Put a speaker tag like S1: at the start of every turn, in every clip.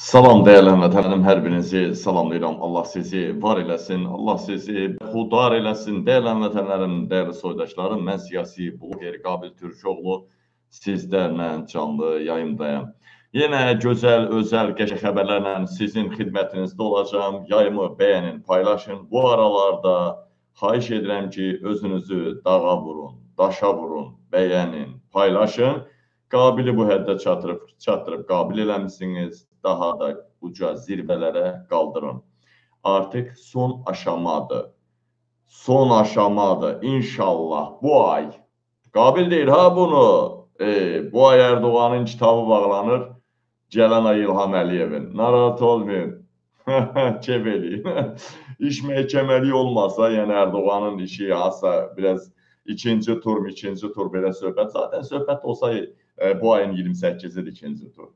S1: Salam dəyərli vətəndaşlarım, hər birinizi salamlayıram. Allah sizi var eləsin, Allah sizi xudar eləsin. Dəyərli vətəndaşlarım, dəyərli soydaşlarım, mən siyasi bloger Qabil Türkoğlu sizlərlə canlı yayımdayım. Yenə gözəl, özəl, qəşəng xəbərlərlə sizin xidmətinizdə olacağım. Yayımı bəyənin, paylaşın. Bu aralarda xahiş edirəm ki, özünüzü dağa vurun, daşa vurun, bəyənin, paylaşın. Qabili bu həddə çatdırıb qabil eləmişsiniz. Daha da uca zirvələrə qaldırın. Artıq son aşamadır. Son aşamadır. İnşallah bu ay. Qabil deyir ha bunu. Bu ay Erdoğan'ın kitabı bağlanır. Gələn ay İlham Əliyevin. Narahat olmayın. Keyf eləyin. İş məhkəməli olmasa, yəni Erdoğan'ın işi hasa biraz ikinci tur belə söhbət. Zaten söhbət olsa bu ayın 28-dir ikinci tur.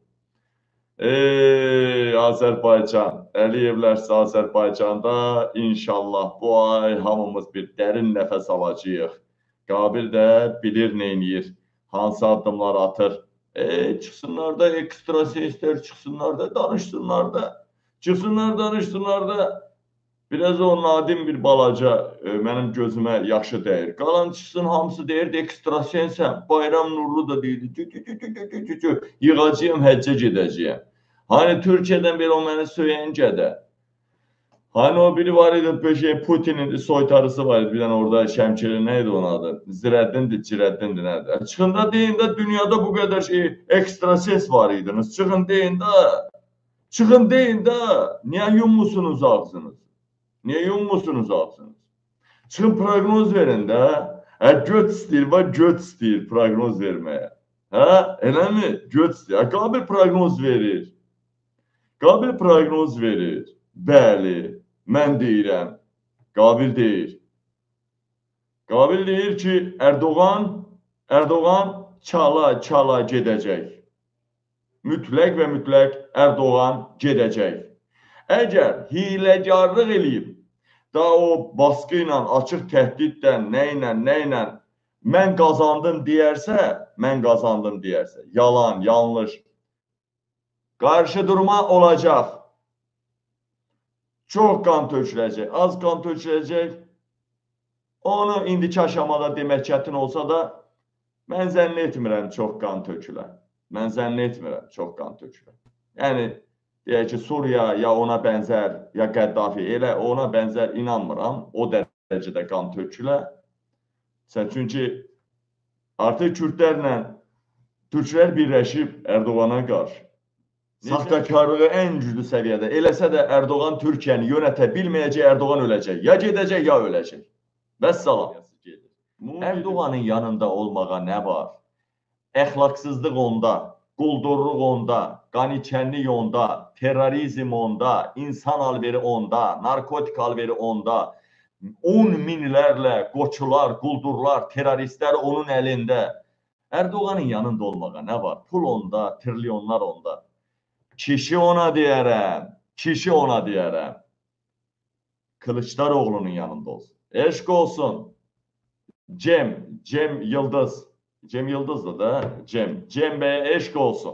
S1: Azərbaycan, Əliyevlərsə Azərbaycanda inşallah bu ay hamımız bir dərin nəfəs alacağıq. Qabil də bilir neyniyir, hansı addımlar atır. Çıxsınlar da ekstra seslər, çıxsınlar da danışsınlar da. Çıxsınlar danışsınlar da. Biraz o nadim bir balaca mənim gözümə yaxşı deyir. Qalan çıxsın hamısı deyir ekstra sensən. Bayram Nurlu da deyildi. Yığacağım, həccə gedəcəyəm. Hani Türkiye'den beri o məni söyəncə də. Hani o biri var idi, Putin'in soytarısı var idi. Bir tane orada Şəmkirli neydi onun adı? Cirəddindir nədir? Çıxın da deyin də dünyada bu qədər ekstra ses var idiniz. Çıxın deyin də. Çıxın deyin də. Niyə yummusunuz ağzınız? Niyə yummusunuz ağzınız? Çıxın proqnoz verin də. Göt istəyir, var göt istəyir proqnoz verməyə. Elə mi? Göt istəyir. Qabil proqnoz verir. Qabil proqnoz verir. Bəli, mən deyirəm. Qabil deyir. Qabil deyir ki, Erdoğan çala gedəcək. Mütləq və mütləq Erdoğan gedəcək. Əgər hiləkarlıq eləyib, da o baskı ilə, açıq təhdiddən, nəylə, mən qazandım deyərsə, yalan, yanlış, qarşı durma olacaq. Çox qan töküləcək, az qan töküləcək. Onu indiki aşamada demək çətin olsa da, mən zənn etmirəm çox qan tökülər. Mən zənn etmirəm çox qan tökülər. Yəni, deyək ki, Suriya ya ona bənzər, ya Qəddafi, elə ona bənzər inanmıram. O dərəcədə qan tökülər. Çünki artıq Kürdlərlə Türklər birləşib Erdoğana qarşı. Saxtakarlığı ən güclü səviyyədə. Eləsə də Erdoğan Türkiyəni yönətə bilməyəcək, Erdoğan öləcək. Ya gedəcək, ya öləcək. Vəssalam. Erdoğanın yanında olmağa nə var? Əxlaqsızlıq onda, quldurluq onda, qaniçənlik onda, terrorizm onda, insan alveri onda, narkotik alveri onda, 10 minlərlə qoçular, quldurlar, terroristlər onun əlində. Erdoğanın yanında olmağa nə var? Pul onda, trilyonlar onda. Kişi ona deyərəm. Kılıçdaroğlu'nun yanında olsun. Eşq olsun. Cem Yıldız. Cem Yıldız'dır da. Cem Bey'e eşq olsun.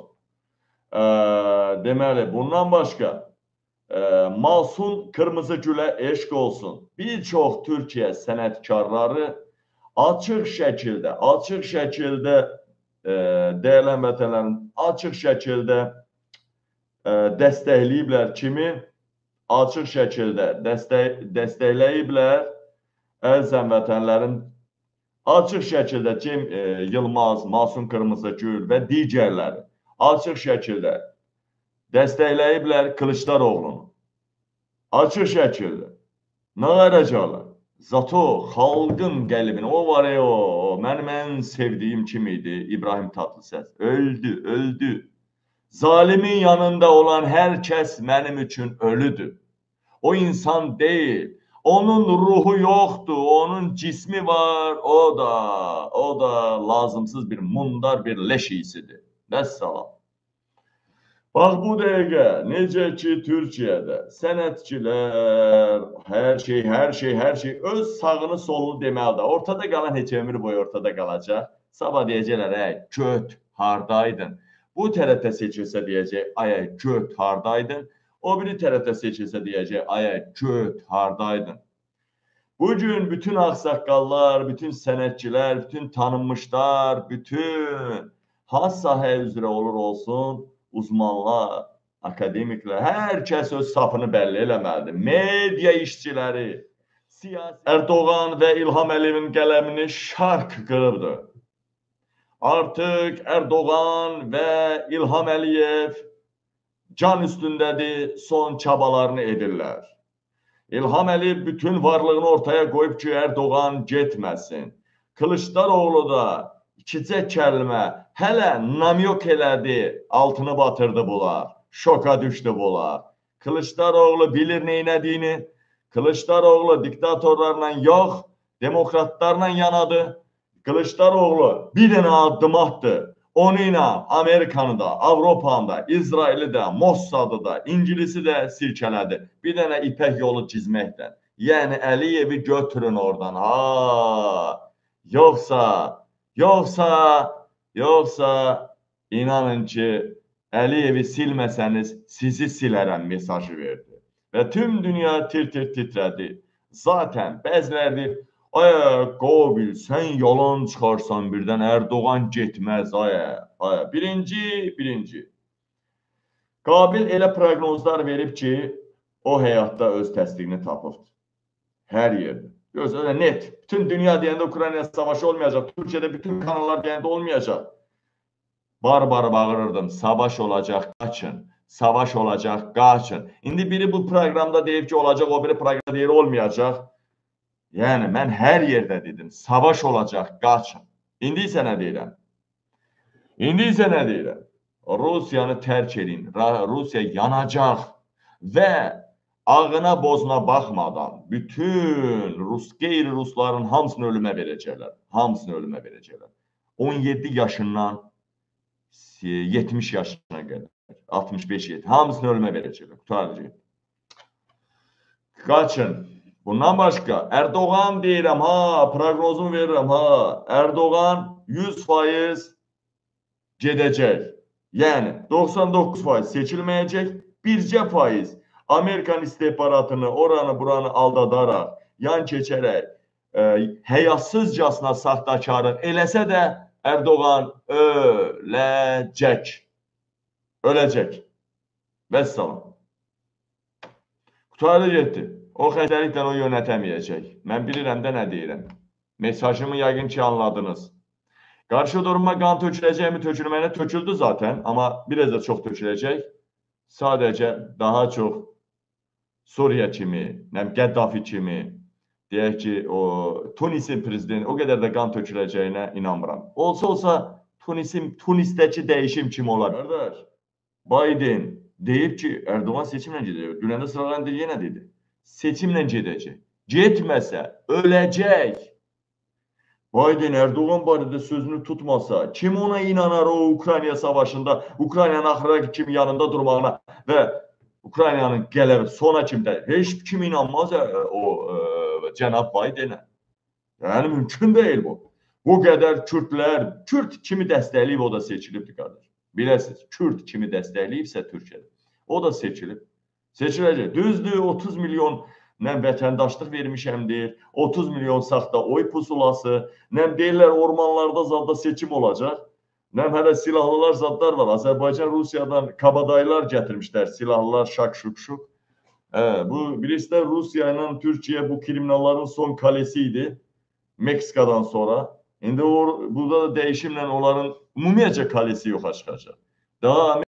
S1: Deməli, bundan başqa Masum Kırmızıgül'e eşq olsun. Bir çox Türkiyə sənətkarları açıq şəkildə dəyərli vətənlərin açıq şəkildə dəstəkləyiblər kimi? Açıq şəkildə dəstəkləyiblər əzəm vətənlərin açıq şəkildə Cem Yılmaz, Masum Kırmızıgül və digərləri açıq şəkildə dəstəkləyiblər Kılıçdaroğlu'nu. Açıq şəkildə. Nə qaracaqlar? Zato xalqın qəlbini, o var o, mənim ən sevdiyim kim idi? İbrahim Tatlıses. Öldü. Zalimin yanında olan hər kəs mənim üçün ölüdür. O insan deyil. Onun ruhu yoxdur, onun cismi var, o da lazımsız bir mundar bir leş iyisidir. Vəssalam. Bax bu dəqiqə, necə ki Türkiyədə sənətçilər, hər şey öz sağını solunu deməlidir. Ortada qalan heç ömür boyu ortada qalacaq. Sabah deyəcəklər, göt, hardaydın? Bu TRT seçilsə deyəcək, ay göt hardaydın? O biri TRT seçilsə deyəcək, ay göt hardaydın? Bugün bütün ağsaqqallar, bütün sənətçilər, bütün tanınmışlar, bütün hansı sahə üzrə olur olsun, uzmanlar, akademiklər, hər kəs öz safını bəlli eləməlidir. Media işçiləri, siyasi Erdoğan və İlham Əliyevin qələmini şark qırıbdır. Artıq Erdoğan və İlham Əliyev can üstündədir, son çabalarını edirlər. İlham Əliyev bütün varlığını ortaya qoyub ki, Erdoğan getməsin. Kılıçdaroğlu da ikicə kəlmə hələ namyok elədi, altını batırdı bunlar. Şoka düşdü bunlar. Kılıçdaroğlu bilir neynədiyini. Kılıçdaroğlu diktatorlarla yox, demokratlarla yanadı. Kılıçdaroğlu bir dənə addım attı. Onunla Amerikanı da, Avropanı da, İsraili de, Mossad'ı da, İngilisi de silkələdi. Bir dənə ipək yolu çizməkdən. Yəni Əliyevi götürün oradan. Yoxsa inanın ki, Əliyevi silməsəniz sizi silərəm mesajı verdi. Və tüm dünya tir-tir titrədi. Zaten bəziləri ay Qabil, sən yalan çıxarsan birdən, Erdoğan getməz, ay. Birinci. Qabil elə proqnozlar verib ki, o həyatda öz təsdiqini tapıbdır. Hər yerdə. Gözlə net. Bütün dünya deyəndə Ukrayna savaşı olmayacaq. Türkiyədə bütün kanallar deyəndə olmayacaq. Bar bağırırdım. Savaş olacaq, qaçın. Savaş olacaq, qaçın. İndi biri bu proqramda deyib ki, olacaq, o biri proqramda deyir olmayacaq. Yəni, mən hər yerdə dedim, savaş olacaq, qaçın. İndi isə nə deyirəm? Rusiyanı tərk edin, Rusiya yanacaq və ağına bozuna baxmadan bütün qeyri-rusların hamısını ölümə verəcəklər. 17 yaşından 70 yaşına qədər, 65-70, hamısını ölümə verəcəklər, qutaracaq. Qaçın. Bundan başqa, Erdoğan deyirəm, proqnozumu verirəm, Erdoğan 100% gedəcək. Yəni, 99% seçilməyəcək, bircə faiz Amerikan istihbaratını, oranı buranı aldadaraq, yan keçərək, həyasızcasına saxtakarın eləsə də Erdoğan öləcək. Vəssalam. Qutarı getdi. O xəstəliklə o yönətəməyəcək. Mən bilirəm də nə deyirəm. Mesajımı yəqin ki anladınız. Qarşı duruma qan töküləcək mi? Tökülməyinə töküldü zaten. Amma biraz da çox töküləcək. Sadəcə daha çox Suriya kimi, Qəddafi kimi, deyək ki, Tunisin prezidenti o qədər də qan töküləcəyinə inanmıram. Olsa Tunisdəki dəyişim kimi olar. Qardaş, Biden deyib ki, Erdoğan seçimlə gedəcək. Dünəndə sıralarında yenə dedi. Seçimlə gedəcək. Getməsə, öləcək. Biden Erdoğan barədə sözünü tutmasa, kim ona inanar o Ukrayna savaşında, Ukraynanın axıra kimi yanında durmağına və Ukraynanın qələbə sona kimdə? Heç kim inanmaz o cənab Bidenə. Yəni, mümkün deyil bu. Bu qədər Kürt kimi dəstəkləyib o da seçilibdir, qardaş. Biləsiniz, Kürt kimi dəstəkləyibsə Türkiyədə, o da seçilib. Seçiləcək. Düzdür, 30 milyon vətəndaşlıq vermişəm deyir, 30 milyon saxta oy pusulası, deyirlər ormanlarda zadda seçim olacaq, hələ silahlılar zadlar var. Azərbaycan Rusiyadan kabadayılar gətirmişlər, silahlılar şak-şuk. Bilirsiniz, Rusiya ilə Türkiyə bu kriminalların son kalesi idi, Meksikadan sonra. İndi burada da dəyişimlə onların ümumiyyətcə kalesi yoxa çıxacaq. Daha